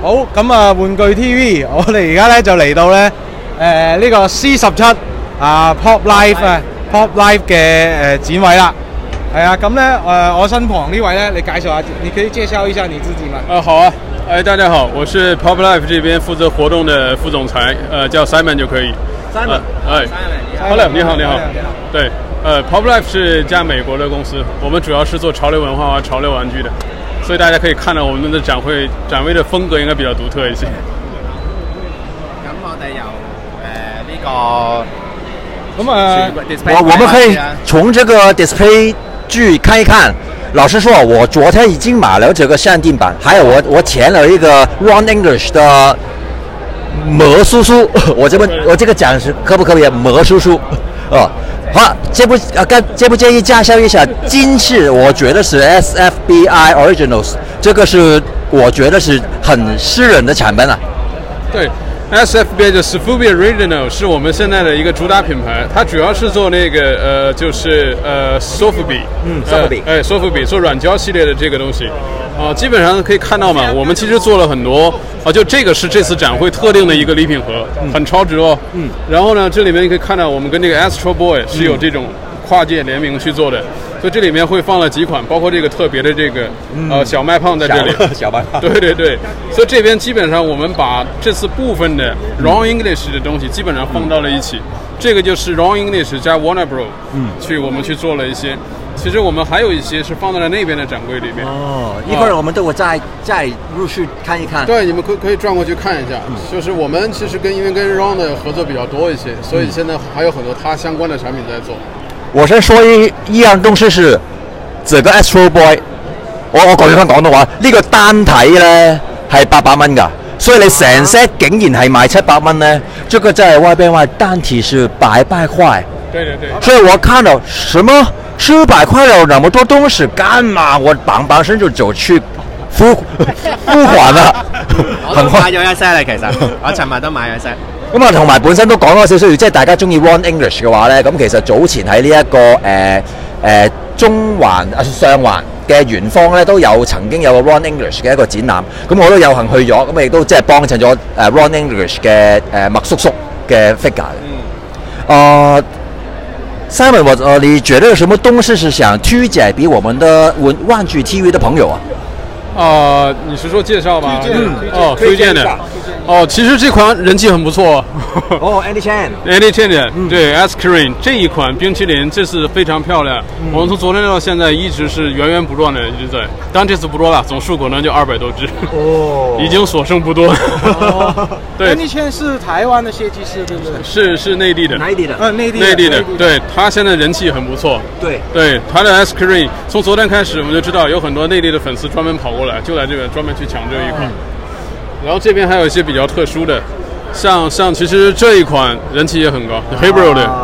好，咁啊，玩具 TV， 我哋而家咧就嚟到咧呢個 C17Pop Life 嘅展位啦。係啊，咁咧我身旁呢位咧，你介紹下，你可以介紹一下你自己嗎？ 好啊，大家好，我是 Pop Life 这边负责活动的副总裁，叫 Simon 就可以。Simon，Hello， 你好。对，Pop Life 是一家美国的公司，我们主要是做潮流文化和潮流玩具的。所以大家可以看到我们的展位的风格应该比较独特一些。 咁我哋由我们可以从这个 display 剧看一看。老实说，我昨天已经买了这个限定版，还有我填了一个 Ron English 的魔叔叔。我这个讲是可不可以？魔叔叔好，介不介意介绍一下？今次我觉得是 SFBI Originals， 这个是我觉得是很私人的产品啊。 对 ，SFBI 的 Sofubi Original 是我们现在的一个主打品牌，它主要是做那个就是Sofubi，Sofubi 做软胶系列的这个东西。基本上可以看到嘛，我们其实做了很多就这个是这次展会特定的一个礼品盒，很超值哦。然后呢，这里面你可以看到我们跟这个 Astro Boy 是有这种跨界联名去做的，所以这里面会放了几款，包括这个特别的这个小麦胖在这里， 小麦胖， 对，所以这边基本上我们把这次部分的 Ron English 的东西基本上放到了一起，这个就是 Ron English 加 Warner Bros 我们去做了一些。其实我们还有一些是放在了那边的展柜里面。 一会儿我们都会再陆续看一看。 对，你们可以转过去看一下。就是我们其实因为跟 Ron 的合作比较多一些，所以现在还有很多它相关的产品在做。 我先說一樣東西是，這個 Astro Boy， 我講翻廣東話，呢個單體咧係800蚊㗎，所以你成 set 竟然係賣700蚊咧，這個在外邊單體是800塊。 對。 所以我看到什麼700塊有那麼多東西幹嘛？我砰聲就走去付款啦。 我都買咗一 set 啦，其實我尋日都買咗一 set。 咁啊，同埋本身都講咗少少，即係大家中意 Ron English 嘅話咧，咁其實早前喺呢一個中環上環嘅圓方咧，都曾經有個 Ron English 嘅一個展覽，咁我都有幸去咗，咁亦都即係幫襯咗Ron English 嘅麥叔叔嘅 figure。Simon， 你覺得有什麼東西是想推薦俾我們的玩具 TV 的朋友啊？ 你是說介紹嗎？推薦的。其實這款人氣很不錯。 Andy Chan 的，對 Ice Cream 這一款冰淇淋這次非常漂亮。我們從昨天到現在一直是源源不斷的一直在，當然這次不多了，總數可能就200多隻。已經所剩不多。對 Andy Chan 是台灣的設計師，對不對？ 是內地的。 內地的。 對，他現在人氣很不錯。對，他的 Ice Cream 從昨天開始我們就知道有很多內地的粉絲專門跑過來，就來這邊專門去搶這一款。然後這邊還有一些比較特殊的，像其實這一款人氣也很高 ，Hebrew 的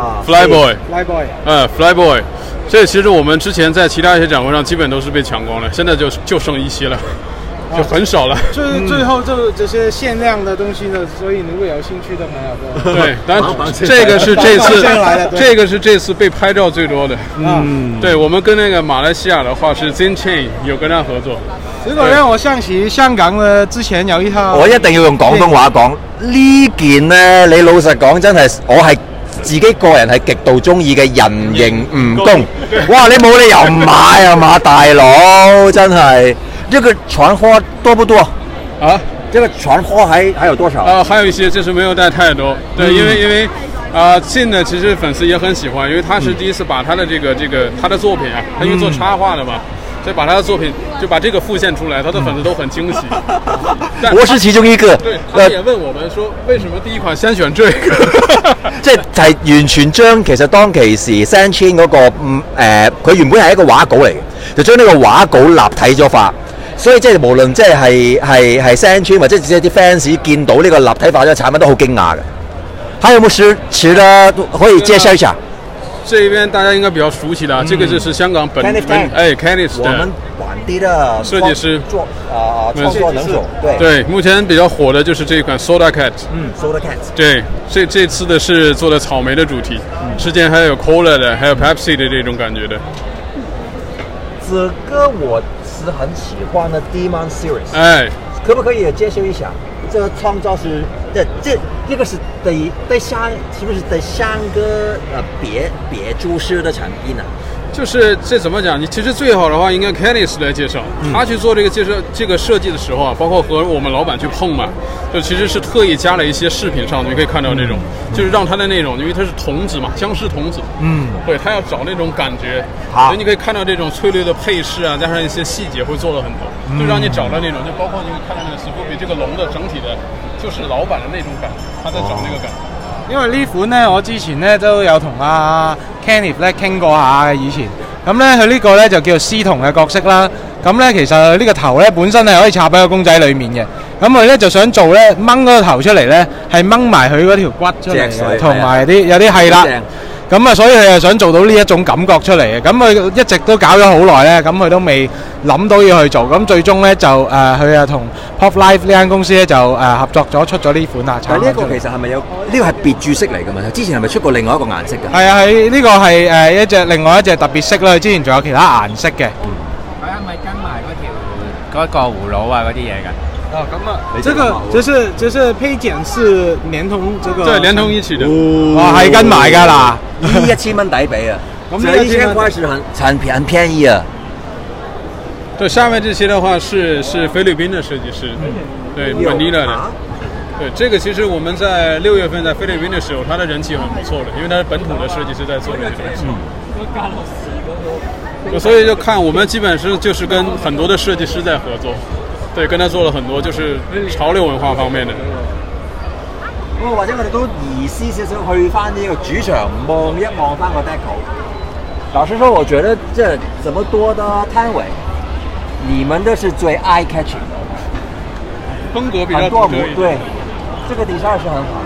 Flyboy， 這其實我們之前在其他一些展會上基本都是被搶光了，現在就剩一些了，就很少了。 就是最後這些限量的東西呢，所以如果有興趣的朋友， 對，當然這個是這次被拍照最多的。對，我們跟那個馬來西亞的話是 Zin Chain 有跟他合作。 呢個讓我想起香港嘅之前有一套， 我一定要用廣東話講呢件呢。你老實講，真係我係自己個人係極度中意嘅人形蜈蚣。哇！你冇理由唔買啊嘛，大佬真係。這個船花多不多啊？這個船花還有多少？ 還有一些，就是沒有帶太多。對，因為Zin 呢，其實粉絲也很喜歡，因為他是第一次把他的他的作品啊，他因為做插畫的嘛。所以把他的作品就把這個復現出來，他的粉絲都很驚喜。 我是其中一個。 對，他也問我們說，為什麼第一款先選這個？ 即係完全將其實當其時 Zin Chain 嗰個佢原本係一個畫稿嚟嘅，就將呢個畫稿立體咗化。所以即係無論即係Zin Chain 或者啲 fans 見到呢個立體化咗產品都好驚訝嘅。還有冇實的可以介紹一下？ 這一邊大家應該比較熟悉的，這個就是香港Kenneth 我們本地的設計師創作能手。 對，目前比較火的就是這一款 Soda Cat。Soda Cat。對，這次的是做的草莓的主題，之前還有 Cola 的，還有 Pepsi 的這種感覺的。 這個我是很喜歡的 Demon Series。 可不可以介绍一下这个创造是这个是对香是不是对香个别注释的产品呢？ 就是这怎么讲？你其实最好的话，应该 Kenneth 来介绍。他去做这个这个设计的时候啊，包括和我们老板去碰嘛，就其实是特意加了一些饰品上去，可以看到那种，就是让它的那种，因为它是童子嘛，僵尸童子，对，他要找那种感觉，所以你可以看到这种翠绿的配饰啊，加上一些细节会做了很多，就让你找到那种，就包括你会看到那个史酷比这个龙的整体的，就是老板的那种感觉，他在找那个感觉。 因為呢款咧，我之前咧都有同阿 Kenneth 咧傾過下嘅以前。咁咧佢呢個咧就叫做獅童嘅角色啦。咁咧其實呢個頭咧本身係可以插喺個公仔裡面嘅。咁佢咧就想做咧掹嗰個頭出嚟咧，係掹埋佢嗰條骨出嚟嘅，同埋有啲係啦。咁啊，所以佢又想做到呢一種感覺出嚟嘅。咁佢一直都搞咗好耐咧，咁佢都未諗到要去做。咁最終咧就佢啊同 Pop Life 呢間公司咧就合作咗出咗呢款啦。 但係呢一個其實係咪有呢個係別注色嚟㗎嘛？之前係咪出過另外一個顏色㗎？ 係啊，係呢個係另外一隻特別色啦。之前仲有其他顏色嘅。 佢係咪跟埋嗰個葫蘆啊嗰啲嘢㗎？ 哦，咁啊，這個就是配件是連同這個， 對，連同一起的。 哦，係跟埋㗎啦。 1000蚊抵俾啊！咁呢1000塊是很便宜啊。 对，下面这些的话是菲律宾的设计師，对，Manila的。对，这个其实我们在6月份在菲律宾的时候，它的人气很不错的，因为它是本土的设计师在做这个东西。所以就看我们基本是就是跟很多的设计师在合作。對，跟他做了很多就是潮流文化方面的。 或者我哋都移師少少去翻呢個主場望一望翻個 deco。老實說，我覺得這麼多的攤位，你們的是最 eye catching 的， 風格比較獨特一點。 對，這個 design 是很好。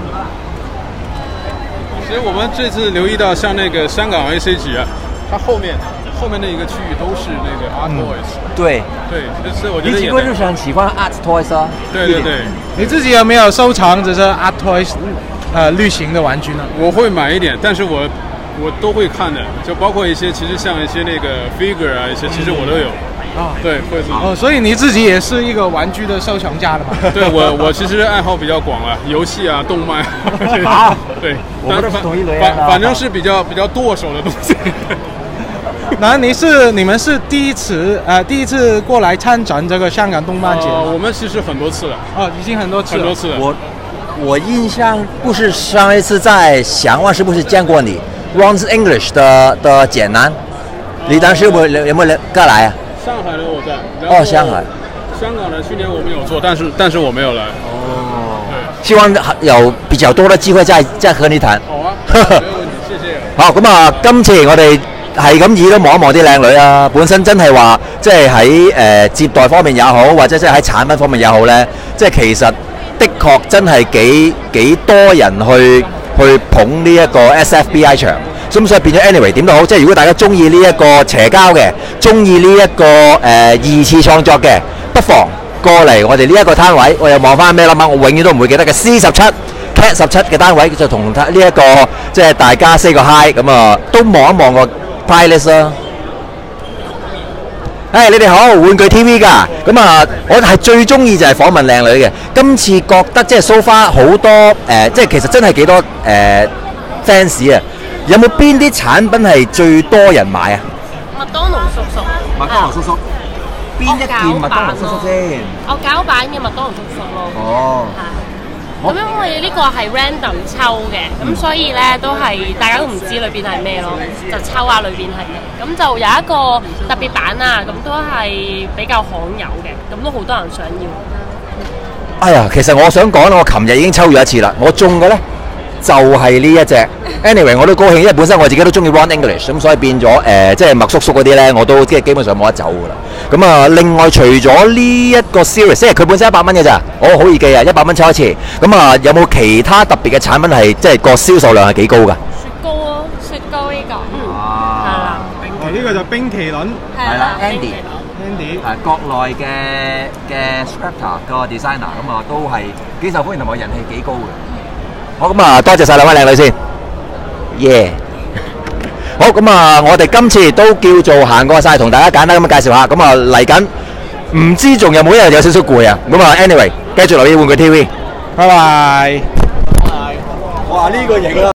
其實我們這次留意到，像那個香港 AC 局啊，它後面的一個區域都是那個 Art Toys。 對， 所以我覺得你幾個就是很喜歡 Art Toys 啊？ 對。 你自己有沒有收藏這些 Art Toys 類型的玩具呢？ 我會買一點，但是我都會看的，就包括一些其實像一些那個 figure 啊，一些其實我都有。對，會自己。 哦，所以你自己也是一個玩具的收藏家的嘛？ 對，我其實愛好比較廣啊，遊戲啊，動漫。對， 我們都是同一類啊。 反正是比較剁手的東西。 那你們是第一次過來參展這個香港動漫節？ 我們其實很多次了。 哦，已經很多次了。 我印象不是上一次在祥灣是不是見過你 Ron's English 的簡南？你當時有沒有過來啊？ 上海的我在。 哦，香港。 香港的去年我們有做，但是我沒有來。哦。對。希望有比較多的機會再和你談。 好啊。沒有問題，謝謝。 好，咁啊，今次我哋係咁意都望一望啲靚女啊！本身真係話，即係喺接待方面也好，或者即係喺產品方面也好咧，即係其實的確真係幾多人去捧呢一個 SFBI 場。咁所以變咗 anyway 點都好，即係如果大家中意呢一個邪交嘅，中意呢一個二次創作嘅，不妨過嚟我哋呢一個攤位。我又望翻咩啦嘛？我永遠都唔會記得嘅 C17。Cat 17嘅單位就同呢一個即係大家 say 個 hi 咁啊，都望一望個 price list 啦。你哋好，玩具 TV 㗎，咁啊，我係最中意就係訪問靚女嘅。今次覺得即係 so far 好多即係其實真係幾多fans 啊！有冇邊啲產品係最多人買啊？ 麥當勞叔叔。 麥當勞叔叔。邊一件麥當勞叔叔先？ 我搞版嘅麥當勞叔叔咯。 哦。 咁因為呢個係 random 抽嘅，咁所以咧都係大家都唔知裏邊係咩咯，就抽下裏邊係咩。咁就有一個特別版啊，咁都係比較罕有嘅，咁都好多人想要。 哎呀，其實我想講我琴日已經抽咗一次啦，我中嘅咧就係呢一隻。Anyway， 我都高興，因為本身我自己都中意 Ron English， 咁所以變咗即係麥叔叔嗰啲咧，我都即係基本上冇得走噶啦。咁啊，另外除咗呢一個 series， 即係佢本身100蚊嘅咋，我好易記啊，100蚊抽一次。咁啊，有冇其他特別嘅產品係即係個銷售量係幾高㗎？ 雪糕咯，雪糕呢個，係啦。 哦，呢個就冰淇淋。 係啦 ，Andy 係國內嘅 Sculptor 個 designer， 咁啊都係幾受歡迎同埋人氣幾高嘅。好，咁啊多謝曬兩位靚女先。耶！好，咁啊，我哋今次都叫做行過晒，同大家簡單咁介紹下。咁啊嚟緊唔知仲有冇一日有少少攰啊？咁啊 ，anyway，繼續留意玩具 TV。 拜拜。 哇！呢個型啊！